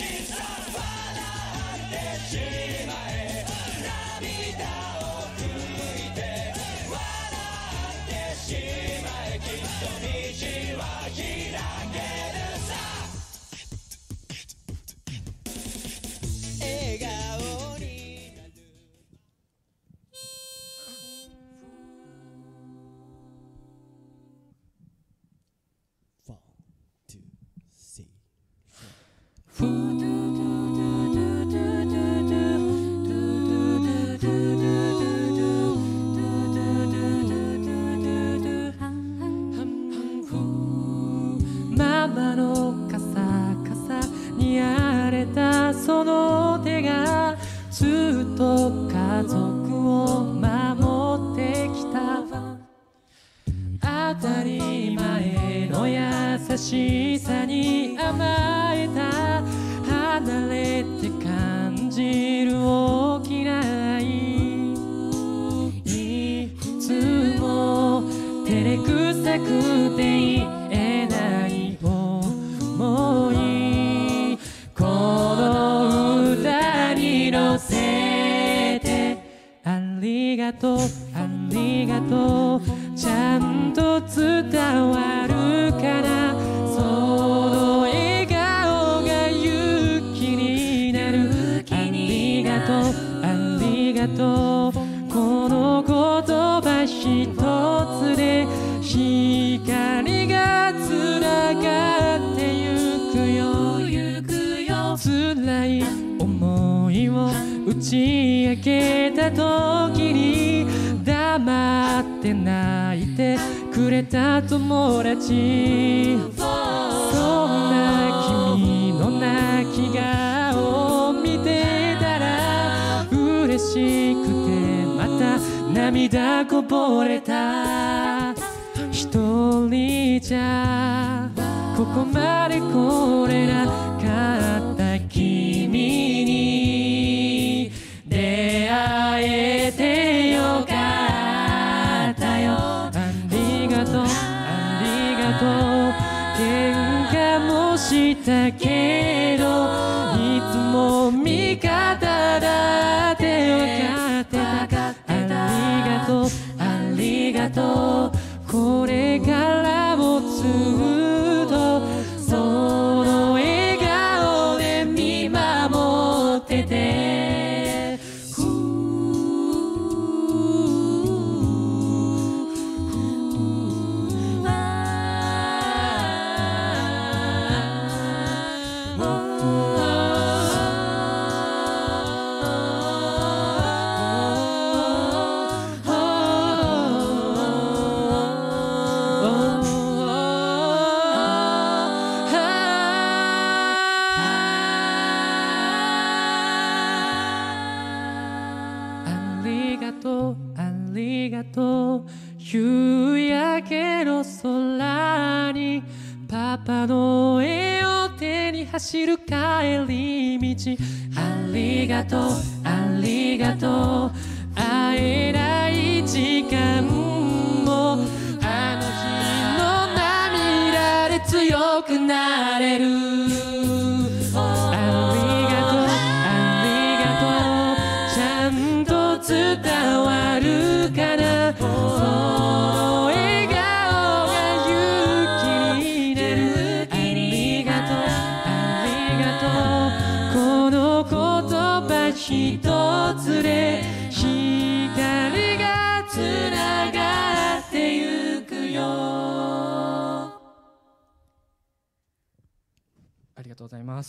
ママのカサカサに荒れたその手がずっと家族を守ってきた。当たり前の優しさに甘えた。離れて感じる大きな愛、いつも照れくさくて言えない想い、この歌に乗せて。ありがとうありがとう、ちゃんと伝わるかな、その笑顔が勇気になる。ありがとうありがとう、この言葉一つで光がつながってゆくよ。辛い思いを打ち明けた時に黙って泣いてくれた友達、そんな君の泣き顔を見てたら嬉しくてまた涙こぼれた。一人じゃここまで来れなかった君に出会えてよかったよ。ありがとうありがとう、喧嘩もしたけどいつも味方だって分かってた。ありがとうありがとう、これからもずっとその笑顔で見守ってて。ありがとう、夕焼けの空にパパの絵を手に走る帰り道。ありがとうありがとう、会えない時間もあの日の涙で強くなれる。ありがとうありがとう、ちゃんと伝わるかな、その笑顔が勇気になる。ありがとうありがとう、この言葉一つで光がつながってゆくよ。ありがとうございます。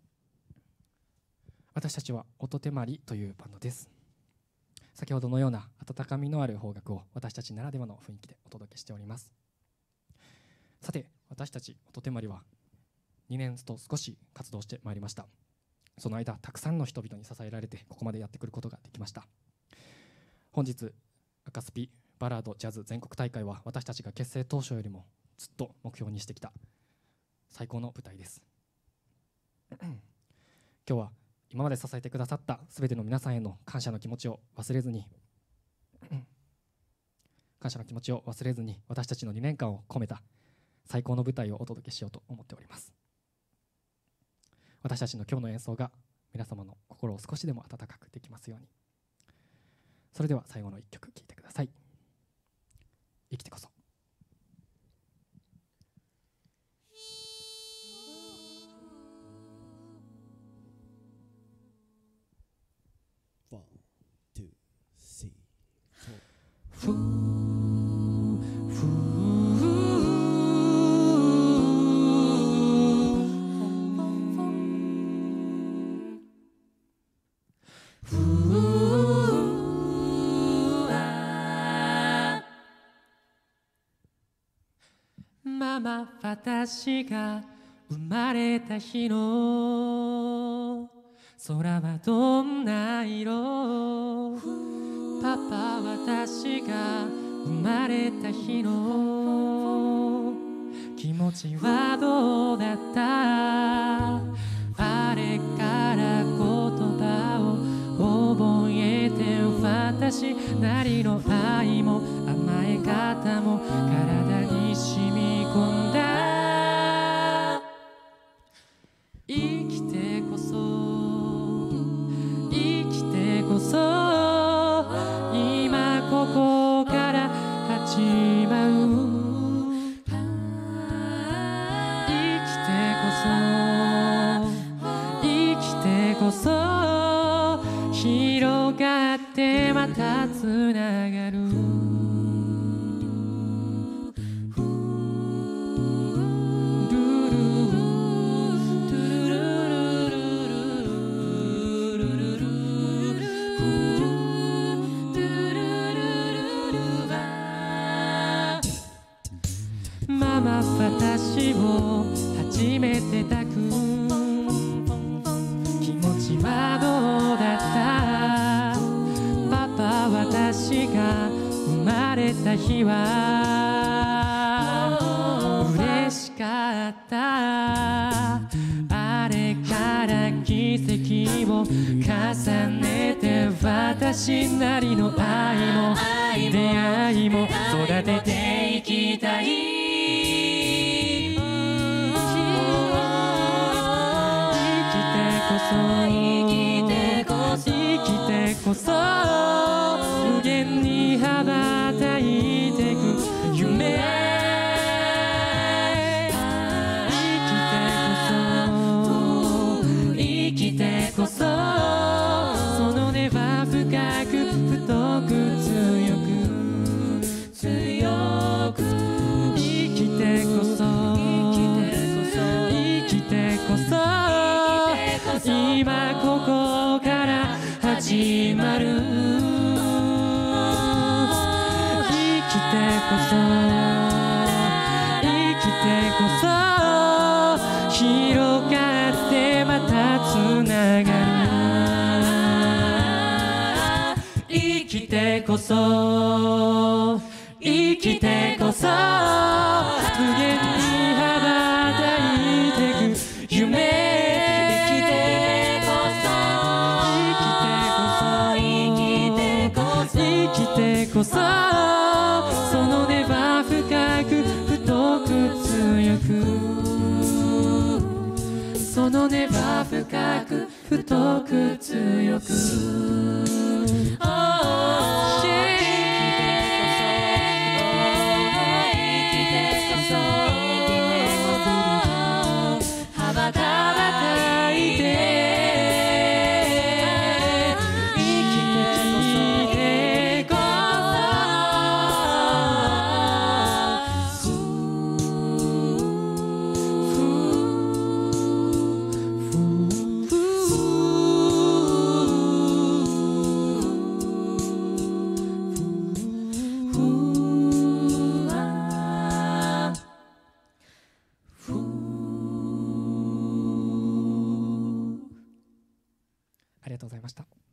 私たちは音手まりというバンドです。先ほどのような温かみのある邦楽を私たちならではの雰囲気でお届けしております。さて、私たち音手まりは2年と少し活動してまいりました。その間たくさんの人々に支えられてここまでやってくることができました。本日赤スピバラードジャズ全国大会は私たちが結成当初よりもずっと目標にしてきた最高の舞台です。今日は今まで支えてくださったすべての皆さんへの感謝の気持ちを忘れずに私たちの2年間を込めた最高の舞台をお届けしようと思っております。 私たちの今日の演奏が皆様の心を少しでも温かくできますように。それでは最後の一曲聴いてください。生きてこそ。 One, two, three, four. ふママ、私が生まれた日の空はどんな色？パパ、私が生まれた日の気持ちはどうだった？あれから言葉を覚えて、私なりの愛も甘え方も体に染み込んだ。生きてこそ、生きてこそ、今ここから始まる。生きてこそ、生きてこそ、広がってまたつながる。ママ、私を初めて抱く気持ちはどうだった？パパ、私が生まれた日は嬉しかった。あれから奇跡を重ねて、私なりの愛も出会いも育てていきたい。生きてこそ、生きてこそ、無限に羽ばたいてく夢。生きてこそ、その根は深く太く強く強く。生きてこそ、生きてこそ、今ここから始まる。生きてこそ、生きてこそ、広がってまたつながる。生きてこそ、生きてこそ、無限に羽ばたいてく夢。生きてこそ、その根は深く太く強く、その根は深く太く強く。羽ばたいてありがとうございました。